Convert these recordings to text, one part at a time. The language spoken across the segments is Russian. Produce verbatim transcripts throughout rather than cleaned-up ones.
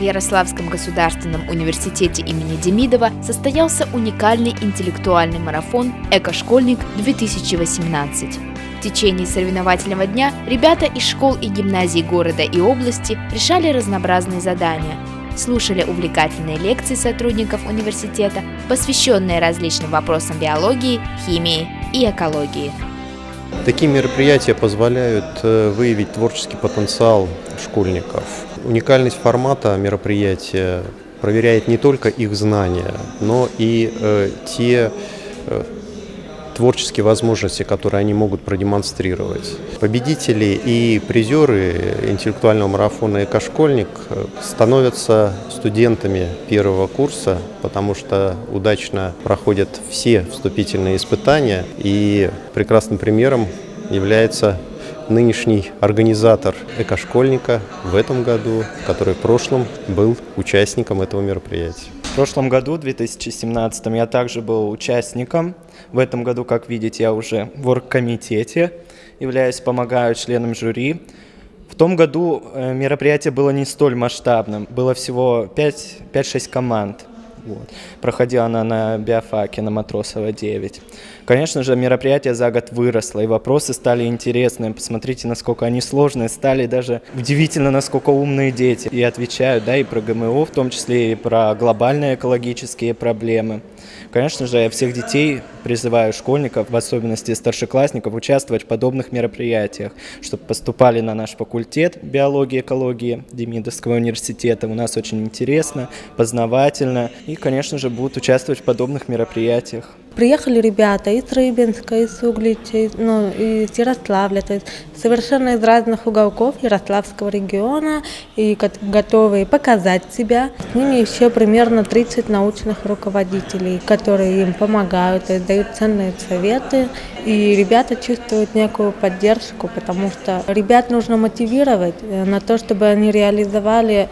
Ярославском государственном университете имени Демидова состоялся уникальный интеллектуальный марафон «Экошкольник-две тысячи восемнадцать». В течение соревновательного дня ребята из школ и гимназий города и области решали разнообразные задания, слушали увлекательные лекции сотрудников университета, посвященные различным вопросам биологии, химии и экологии. Такие мероприятия позволяют выявить творческий потенциал школьников. Уникальность формата мероприятия проверяет не только их знания, но и э, те э, творческие возможности, которые они могут продемонстрировать. Победители и призеры интеллектуального марафона «Экошкольник» становятся студентами первого курса, потому что удачно проходят все вступительные испытания, и прекрасным примером является нынешний организатор «Экошкольника» в этом году, который в прошлом был участником этого мероприятия. В прошлом году, в две тысячи семнадцатом, я также был участником. В этом году, как видите, я уже в оргкомитете, являюсь, помогаю членам жюри. В том году мероприятие было не столь масштабным, было всего пять-шесть команд. Вот. Проходила она на биофаке, на Матросова девять. Конечно же, мероприятие за год выросло, и вопросы стали интересные. Посмотрите, насколько они сложные, стали даже удивительно, насколько умные дети. И отвечают, да, и про ГМО, в том числе и про глобальные экологические проблемы. Конечно же, я всех детей призываю, школьников, в особенности старшеклассников, участвовать в подобных мероприятиях, чтобы поступали на наш факультет биологии и экологии Демидовского университета. У нас очень интересно, познавательно, и, конечно же, будут участвовать в подобных мероприятиях. Приехали ребята из Рыбинска, из Углича, ну, из Ярославля, то есть совершенно из разных уголков Ярославского региона, и готовые показать себя. С ними еще примерно тридцать научных руководителей, которые им помогают, то есть дают ценные советы, и ребята чувствуют некую поддержку, потому что ребят нужно мотивировать на то, чтобы они реализовали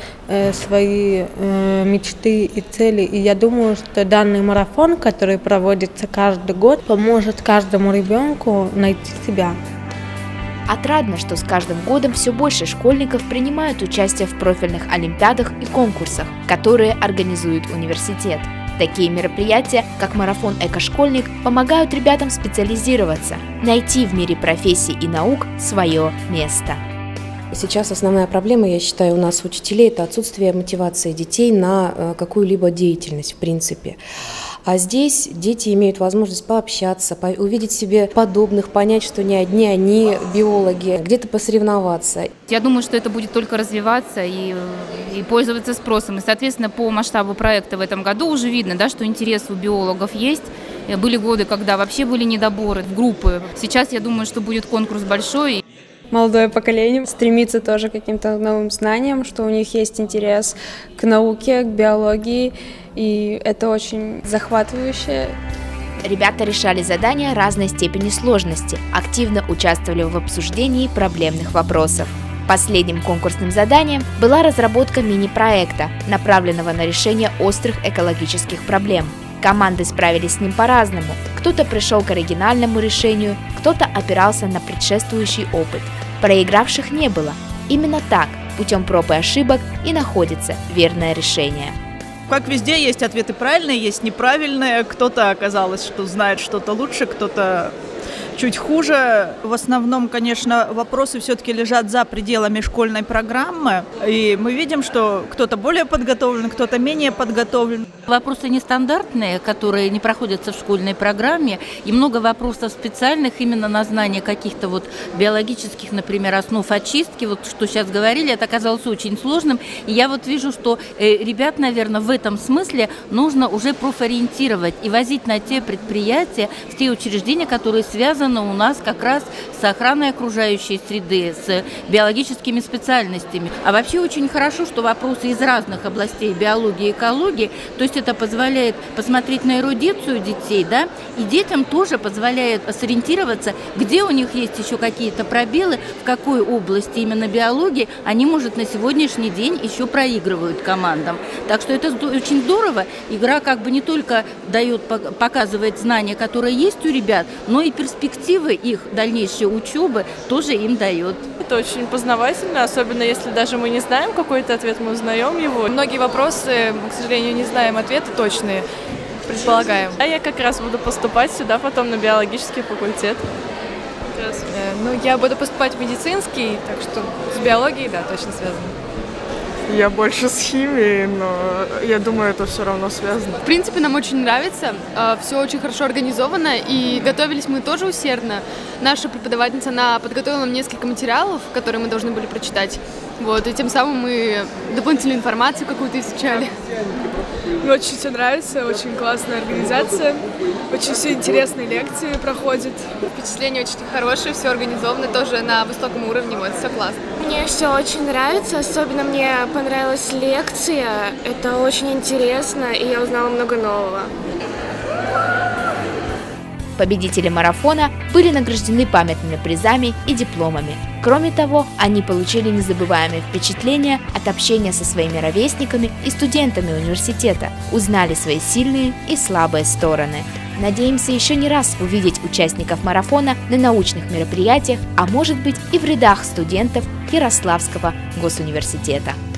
свои мечты и цели. И я думаю, что данный марафон, который проводится каждый год, поможет каждому ребенку найти себя. Отрадно, что с каждым годом все больше школьников принимают участие в профильных олимпиадах и конкурсах, которые организует университет. Такие мероприятия, как марафон «Экошкольник», помогают ребятам специализироваться, найти в мире профессий и наук свое место. Сейчас основная проблема, я считаю, у нас учителей – это отсутствие мотивации детей на какую-либо деятельность, в принципе. А здесь дети имеют возможность пообщаться, увидеть себе подобных, понять, что не одни они биологи, где-то посоревноваться. Я думаю, что это будет только развиваться и, и пользоваться спросом. И, соответственно, по масштабу проекта в этом году уже видно, да, что интерес у биологов есть. Были годы, когда вообще были недоборы в группы. Сейчас, я думаю, что будет конкурс большой. Молодое поколение стремится тоже к каким-то новым знаниям, что у них есть интерес к науке, к биологии, и это очень захватывающе. Ребята решали задания разной степени сложности, активно участвовали в обсуждении проблемных вопросов. Последним конкурсным заданием была разработка мини-проекта, направленного на решение острых экологических проблем. Команды справились с ним по-разному. Кто-то пришел к оригинальному решению, кто-то опирался на предшествующий опыт. Проигравших не было. Именно так, путем проб и ошибок, и находится верное решение. Как везде, есть ответы правильные, есть неправильные. Кто-то оказалось, что знает что-то лучше, кто-то чуть хуже. В основном, конечно, вопросы все-таки лежат за пределами школьной программы. И мы видим, что кто-то более подготовлен, кто-то менее подготовлен. Вопросы нестандартные, которые не проходятся в школьной программе. И много вопросов специальных именно на знание каких-то вот биологических, например, основ очистки. Вот что сейчас говорили, это оказалось очень сложным. И я вот вижу, что э, ребят, наверное, в этом смысле нужно уже профориентировать и возить на те предприятия, в те учреждения, которые связаны у нас как раз с охраной окружающей среды, с биологическими специальностями. А вообще очень хорошо, что вопросы из разных областей биологии и экологии, то есть это позволяет посмотреть на эрудицию детей, да, и детям тоже позволяет сориентироваться, где у них есть еще какие-то пробелы, в какой области именно биологии они, может, на сегодняшний день еще проигрывают командам. Так что это очень здорово. Игра как бы не только дает, показывает знания, которые есть у ребят, но и перспективы их дальнейшей учебы тоже им дает. Это очень познавательно, особенно если даже мы не знаем какой-то ответ, мы узнаем его. Многие вопросы, мы, к сожалению, не знаем ответы точные, предполагаем. А я как раз буду поступать сюда потом на биологический факультет. Ну, я буду поступать в медицинский, так что с биологией, да, точно связано. Я больше с химией, но я думаю, это все равно связано. В принципе, нам очень нравится, все очень хорошо организовано, и готовились мы тоже усердно. Наша преподавательница, она подготовила нам несколько материалов, которые мы должны были прочитать. Вот, и тем самым мы дополнительную информацию какую-то изучали. Мне очень все нравится, очень классная организация, очень все интересные лекции проходят. Впечатления очень хорошие, все организовано, тоже на высоком уровне, вот, все классно. Мне все очень нравится, особенно мне понравилась лекция, это очень интересно, и я узнала много нового. Победители марафона были награждены памятными призами и дипломами. Кроме того, они получили незабываемые впечатления от общения со своими ровесниками и студентами университета, узнали свои сильные и слабые стороны. Надеемся еще не раз увидеть участников марафона на научных мероприятиях, а может быть и в рядах студентов Ярославского госуниверситета.